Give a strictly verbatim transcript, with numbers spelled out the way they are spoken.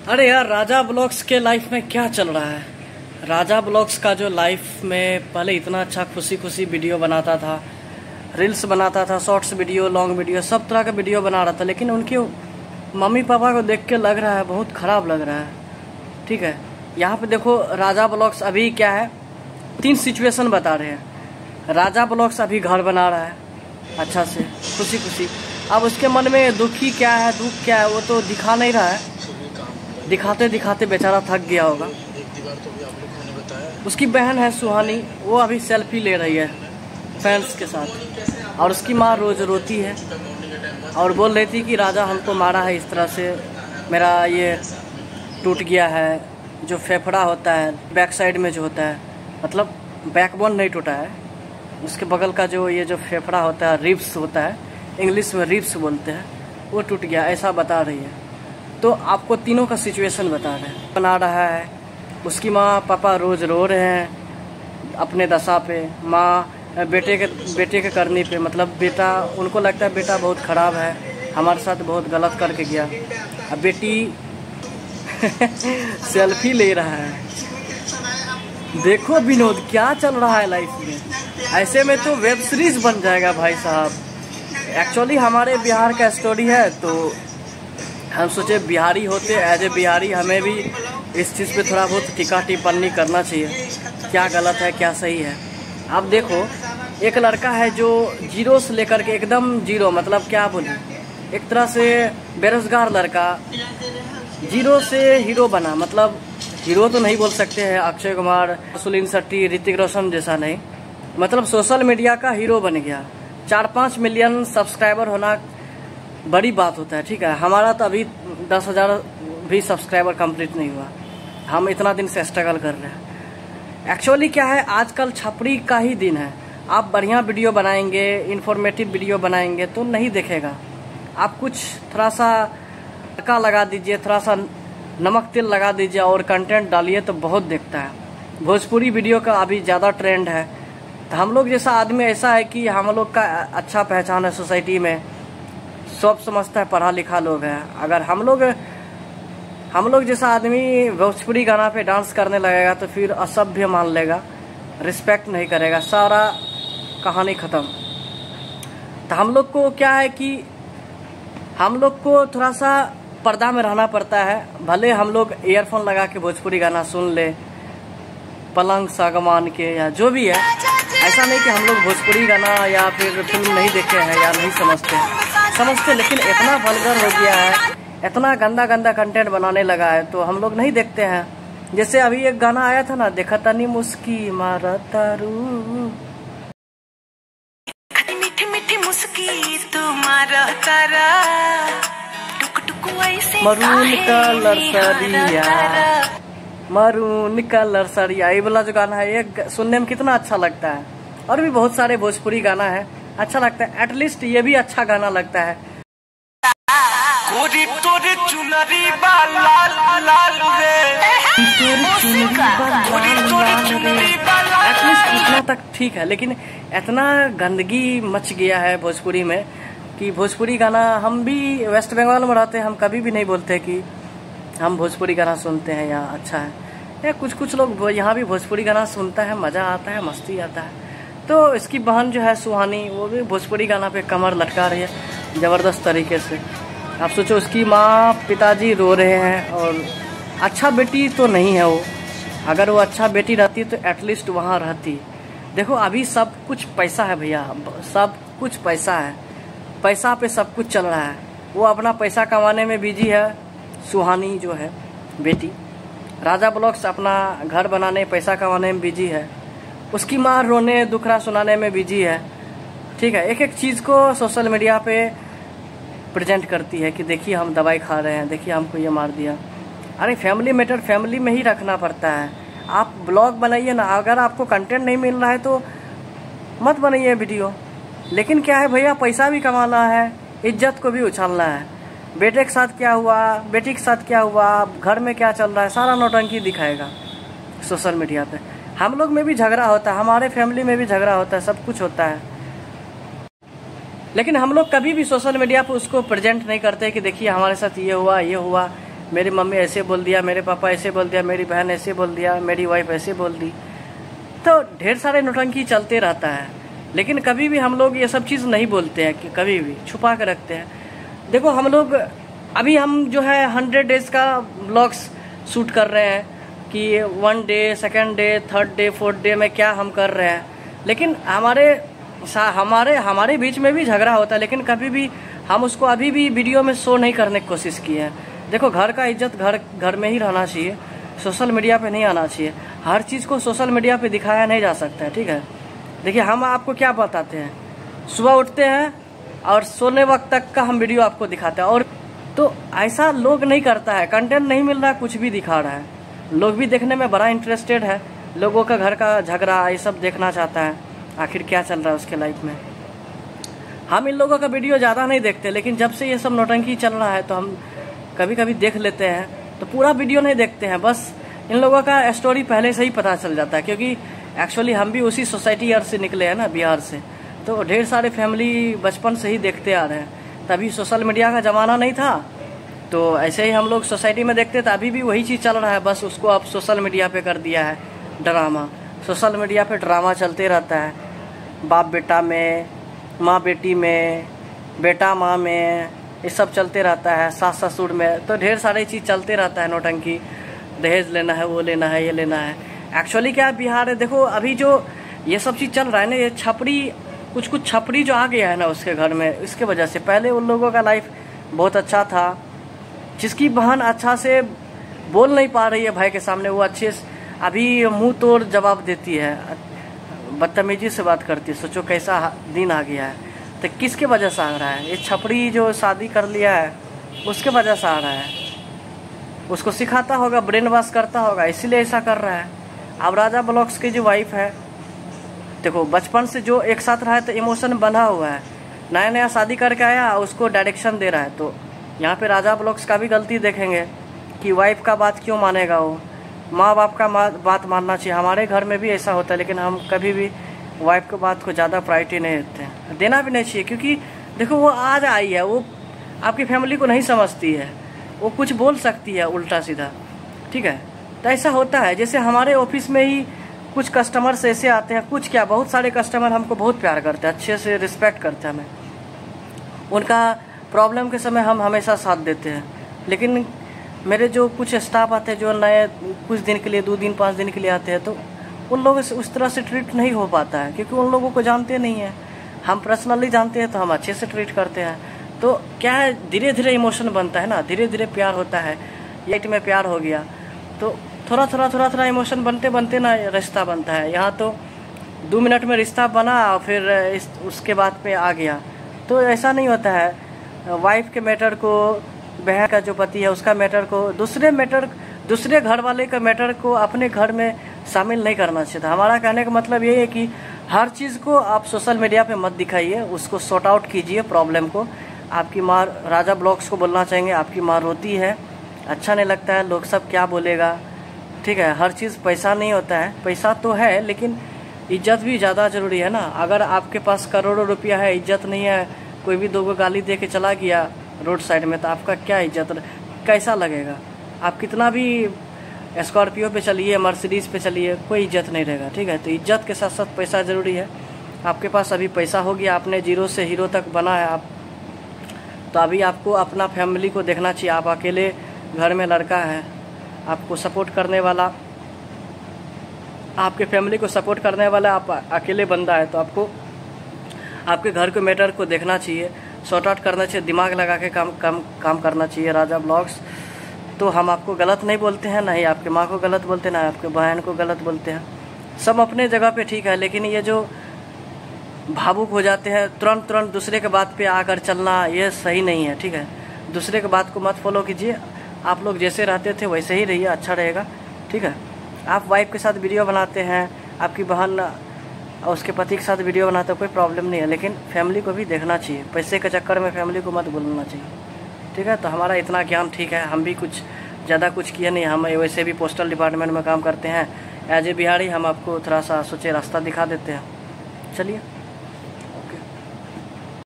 अरे यार, राजा ब्लॉग्स के लाइफ में क्या चल रहा है। राजा ब्लॉग्स का जो लाइफ में पहले इतना अच्छा खुशी खुशी वीडियो बनाता था, रील्स बनाता था, शॉर्ट्स वीडियो, लॉन्ग वीडियो, सब तरह का वीडियो बना रहा था। लेकिन उनके मम्मी पापा को देख के लग रहा है बहुत ख़राब लग रहा है। ठीक है, यहाँ पे देखो राजा ब्लॉग्स अभी क्या है, तीन सिचुएशन बता रहे हैं। राजा ब्लॉग्स अभी घर बना रहा है अच्छा से खुशी खुशी। अब उसके मन में दुखी क्या है, दुख क्या है, वो तो दिखा नहीं रहा है। दिखाते दिखाते बेचारा थक गया होगा। उसकी बहन है सुहानी, वो अभी सेल्फी ले रही है फैंस के साथ, और उसकी माँ रोज रोती है और बोल रही थी कि राजा हमको मारा है इस तरह से, मेरा ये टूट गया है, जो फेफड़ा होता है बैक साइड में जो होता है, मतलब बैकबोन नहीं टूटा है, उसके बगल का जो ये जो फेफड़ा होता है, रिब्स होता है, इंग्लिश में रिब्स बोलते हैं, वो टूट गया, ऐसा बता रही है। तो आपको तीनों का सिचुएशन बता रहे हैं। बना रहा है, उसकी माँ पापा रोज़ रो रहे हैं अपने दशा पे, माँ बेटे के बेटे के करने पे, मतलब बेटा, उनको लगता है बेटा बहुत ख़राब है, हमारे साथ बहुत गलत करके गया। अब बेटी सेल्फी ले रहा है। देखो विनोद क्या चल रहा है लाइफ में। ऐसे में तो वेब सीरीज बन जाएगा भाई साहब। एक्चुअली हमारे बिहार का स्टोरी है, तो हम सोचे बिहारी होते, एज ए बिहारी हमें भी इस चीज़ पे थोड़ा बहुत टीका टिप्पणी करना चाहिए, क्या गलत है क्या सही है। अब देखो, एक लड़का है जो जीरो से लेकर के एकदम जीरो, मतलब क्या बोलूं, एक तरह से बेरोजगार लड़का जीरो से हीरो बना। मतलब हीरो तो नहीं बोल सकते हैं, अक्षय कुमार, सुनील शेट्टी, ऋतिक रोशन जैसा नहीं, मतलब सोशल मीडिया का हीरो बन गया। चार पाँच मिलियन सब्सक्राइबर होना बड़ी बात होता है। ठीक है, हमारा तो अभी दस हजार भी सब्सक्राइबर कंप्लीट नहीं हुआ, हम इतना दिन से स्ट्रगल कर रहे हैं। एक्चुअली क्या है, आजकल छपरी का ही दिन है। आप बढ़िया वीडियो बनाएंगे, इंफॉर्मेटिव वीडियो बनाएंगे तो नहीं देखेगा। आप कुछ थोड़ा सा तड़का लगा दीजिए, थोड़ा सा नमक तेल लगा दीजिए और कंटेंट डालिए तो बहुत देखता है। भोजपुरी वीडियो का अभी ज़्यादा ट्रेंड है। तो हम लोग जैसा आदमी ऐसा है कि हम लोग का अच्छा पहचान है सोसाइटी में, सब समझता है, पढ़ा लिखा लोग हैं। अगर हम लोग हम लोग जैसा आदमी भोजपुरी गाना पे डांस करने लगेगा तो फिर असभ्य मान लेगा, रिस्पेक्ट नहीं करेगा, सारा कहानी ख़त्म। तो हम लोग को क्या है कि हम लोग को थोड़ा सा पर्दा में रहना पड़ता है। भले हम लोग ईयरफोन लगा के भोजपुरी गाना सुन ले, पलंग सागवान के या जो भी है, ऐसा नहीं कि हम लोग भोजपुरी गाना या फिर फिल्म नहीं देखे हैं या नहीं समझते हैं, समझते, लेकिन इतना वल्गर हो गया है, इतना गंदा गंदा कंटेंट बनाने लगा है तो हम लोग नहीं देखते हैं। जैसे अभी एक गाना आया था ना, देखा तनी मुस्की मारा तारू, मीठी मीठी मुस्की तुम्हारा तारा, टुक टुक ऐसे मरून कलर सरिया, मरून कलर सरिया, ये वाला जो गाना है ये सुनने में कितना अच्छा लगता है। और भी बहुत सारे भोजपुरी गाना है, अच्छा लगता है। एटलीस्ट ये भी अच्छा गाना लगता है। गोरी तोरे चुनरी बा लाल लाल रे, एटलीस्ट इतना तक ठीक है। लेकिन इतना गंदगी मच गया है भोजपुरी में कि भोजपुरी गाना, हम भी वेस्ट बंगाल में रहते हैं, हम कभी भी नहीं बोलते कि हम भोजपुरी गाना सुनते हैं या अच्छा है। या कुछ कुछ लोग यहाँ भी भोजपुरी गाना सुनता है, मज़ा आता है, मस्ती आता है। तो इसकी बहन जो है सुहानी, वो भी भोजपुरी गाना पे कमर लटका रही है ज़बरदस्त तरीके से। आप सोचो, उसकी माँ पिताजी रो रहे हैं, और अच्छा बेटी तो नहीं है वो। अगर वो अच्छा बेटी रहती तो एटलीस्ट वहाँ रहती। देखो अभी सब कुछ पैसा है भैया, सब कुछ पैसा है, पैसा पे सब कुछ चल रहा है। वो अपना पैसा कमाने में बिजी है, सुहानी जो है बेटी। राजा ब्लॉग्स अपना घर बनाने, पैसा कमाने में बिजी है। उसकी माँ रोने दुखड़ा सुनाने में बिजी है। ठीक है, एक एक चीज़ को सोशल मीडिया पे प्रेजेंट करती है कि देखिए हम दवाई खा रहे हैं, देखिए हमको ये मार दिया। अरे फैमिली मैटर फैमिली में ही रखना पड़ता है। आप ब्लॉग बनाइए ना, अगर आपको कंटेंट नहीं मिल रहा है तो मत बनाइए वीडियो। लेकिन क्या है भैया, पैसा भी कमाना है, इज्जत को भी उछालना है। बेटे के साथ क्या हुआ, बेटी के साथ क्या हुआ, घर में क्या चल रहा है, सारा नौटंकी दिखाएगा सोशल मीडिया पे। हम लोग में भी झगड़ा होता है, हमारे फैमिली में भी झगड़ा होता है, सब कुछ होता है। लेकिन हम लोग कभी भी सोशल मीडिया पे उसको प्रेजेंट नहीं करते कि देखिए हमारे साथ ये हुआ ये हुआ। मेरी मम्मी ऐसे बोल दिया, मेरे पापा ऐसे बोल दिया, मेरी बहन ऐसे बोल दिया, मेरी वाइफ ऐसे बोल दी। तो ढेर सारे नौटंकी चलते रहता है, लेकिन कभी भी हम लोग ये सब चीज़ नहीं बोलते हैं कि कभी भी छुपा के रखते हैं। देखो हम लोग अभी हम जो है हंड्रेड डेज का ब्लॉग्स शूट कर रहे हैं कि one day, second day, third day, fourth day में क्या हम कर रहे हैं, लेकिन हमारे हमारे हमारे बीच में भी झगड़ा होता है, लेकिन कभी भी हम उसको अभी भी वीडियो में शो नहीं करने की कोशिश की है। देखो घर का इज्जत घर घर में ही रहना चाहिए, सोशल मीडिया पे नहीं आना चाहिए। हर चीज़ को सोशल मीडिया पे दिखाया नहीं जा सकता है, ठीक है। देखिए हम आपको क्या बताते हैं, सुबह उठते हैं और सोने वक्त तक का हम वीडियो आपको दिखाते हैं, और तो ऐसा लोग नहीं करता है। कंटेंट नहीं मिल रहा, कुछ भी दिखा रहा है, लोग भी देखने में बड़ा इंटरेस्टेड है, लोगों का घर का झगड़ा ये सब देखना चाहता है, आखिर क्या चल रहा है उसके लाइफ में। हम इन लोगों का वीडियो ज़्यादा नहीं देखते, लेकिन जब से ये सब नौटंकी चल रहा है तो हम कभी कभी देख लेते हैं, तो पूरा वीडियो नहीं देखते हैं, बस इन लोगों का स्टोरी पहले से ही पता चल जाता है, क्योंकि एक्चुअली हम भी उसी सोसाइटी यार से निकले हैं ना, बिहार से। तो ढेर सारे फैमिली बचपन से ही देखते आ रहे हैं, तभी सोशल मीडिया का ज़माना नहीं था, तो ऐसे ही हम लोग सोसाइटी में देखते थे। अभी भी वही चीज़ चल रहा है, बस उसको अब सोशल मीडिया पे कर दिया है ड्रामा। सोशल मीडिया पे ड्रामा चलते रहता है, बाप बेटा में, माँ बेटी में, बेटा माँ में, ये सब चलते रहता है, सास ससुर में, तो ढेर सारी चीज़ चलते रहता है नौटंकी। दहेज लेना है, वो लेना है, ये लेना है। एक्चुअली क्या है बिहार है, देखो अभी जो ये सब चीज़ चल रहा है ना, ये छपरी कुछ कुछ छपरी जो आ गया है ना उसके घर में, इसके वजह से। पहले उन लोगों का लाइफ बहुत अच्छा था, जिसकी बहन अच्छा से बोल नहीं पा रही है भाई के सामने, वो अच्छे से अभी मुंह तोड़ जवाब देती है, बदतमीजी से बात करती है। सोचो कैसा दिन आ गया है, तो किसके वजह से आ रहा है? ये छपरी जो शादी कर लिया है उसके वजह से आ रहा है। उसको सिखाता होगा, ब्रेन वॉश करता होगा, इसीलिए ऐसा कर रहा है। अब राजा ब्लॉग्स की जो वाइफ है, देखो बचपन से जो एक साथ रहा है तो इमोशन बना हुआ है, नया नया शादी करके आया, उसको डायरेक्शन दे रहा है। तो यहाँ पे राजा ब्लॉग्स का भी गलती देखेंगे कि वाइफ का बात क्यों मानेगा वो, माँ बाप का बात मानना चाहिए। हमारे घर में भी ऐसा होता है, लेकिन हम कभी भी वाइफ की बात को ज़्यादा प्रायोरिटी नहीं देते हैं, देना भी नहीं चाहिए, क्योंकि देखो वो आज आई है, वो आपकी फैमिली को नहीं समझती है, वो कुछ बोल सकती है उल्टा सीधा, ठीक है। तो ऐसा होता है, जैसे हमारे ऑफिस में ही कुछ कस्टमर्स ऐसे आते हैं, कुछ क्या बहुत सारे कस्टमर हमको बहुत प्यार करते हैं, अच्छे से रिस्पेक्ट करते हैं हमें, उनका प्रॉब्लम के समय हम हमेशा साथ देते हैं। लेकिन मेरे जो कुछ स्टाफ आते हैं जो नए कुछ दिन के लिए, दो दिन पाँच दिन के लिए आते हैं, तो उन लोगों से उस तरह से ट्रीट नहीं हो पाता है, क्योंकि उन लोगों को जानते नहीं हैं। हम पर्सनली जानते हैं तो हम अच्छे से ट्रीट करते हैं। तो क्या है, धीरे धीरे इमोशन बनता है ना, धीरे धीरे प्यार होता है। एक में प्यार हो गया तो थोड़ा थोड़ा थोड़ा थोड़ा इमोशन बनते बनते ना रिश्ता बनता है। यहाँ तो दो मिनट में रिश्ता बना और फिर इस उसके बाद पे आ गया, तो ऐसा नहीं होता है। वाइफ के मैटर को, बहन का जो पति है उसका मैटर को, दूसरे मैटर दूसरे घर वाले का मैटर को अपने घर में शामिल नहीं करना चाहिए था। हमारा कहने का मतलब ये है कि हर चीज़ को आप सोशल मीडिया पे मत दिखाइए, उसको सॉर्ट आउट कीजिए प्रॉब्लम को। आपकी माँ, राजा ब्लॉग्स को बोलना चाहेंगे, आपकी माँ रोती है, अच्छा नहीं लगता है, लोग सब क्या बोलेगा, ठीक है। हर चीज़ पैसा नहीं होता है, पैसा तो है लेकिन इज्जत भी ज़्यादा ज़रूरी है ना। अगर आपके पास करोड़ों रुपया है, इज्जत नहीं है, कोई भी दो गो गाली दे के चला गया रोड साइड में, तो आपका क्या इज्जत, कैसा लगेगा? आप कितना भी स्कॉर्पियो पे चलिए, मर्सिडीज़ पे चलिए, कोई इज्जत नहीं रहेगा, ठीक है। तो इज्जत के साथ साथ पैसा ज़रूरी है। आपके पास अभी पैसा हो गया, आपने जीरो से हीरो तक बना है आप, तो अभी आपको अपना फैमिली को देखना चाहिए। आप अकेले घर में लड़का है, आपको सपोर्ट करने वाला, आपके फैमिली को सपोर्ट करने वाला आप अकेले बंदा है, तो आपको आपके घर के मैटर को देखना चाहिए, सॉर्ट आउट करना चाहिए, दिमाग लगा के काम काम काम करना चाहिए। राजा ब्लॉग्स तो हम आपको गलत नहीं बोलते हैं, ना ही आपके माँ को गलत बोलते हैं, ना आपके बहन को गलत बोलते हैं। सब अपने जगह पे ठीक है, लेकिन ये जो भावुक हो जाते हैं, तुरंत तुरंत दूसरे के बात पे आकर चलना, ये सही नहीं है, ठीक है। दूसरे के बात को मत फॉलो कीजिए, आप लोग जैसे रहते थे वैसे ही रहिए, अच्छा रहेगा, ठीक है। आप वाइफ के साथ वीडियो बनाते हैं, आपकी बहन और उसके पति के साथ वीडियो बनाते हैं, कोई प्रॉब्लम नहीं है, लेकिन फैमिली को भी देखना चाहिए। पैसे के चक्कर में फैमिली को मत बोलना चाहिए, ठीक है। तो हमारा इतना ज्ञान ठीक है, हम भी कुछ ज़्यादा कुछ किए नहीं, हम वैसे भी पोस्टल डिपार्टमेंट में काम करते हैं। एज ए बिहारी हम आपको थोड़ा सा सोचे रास्ता दिखा देते हैं। चलिए।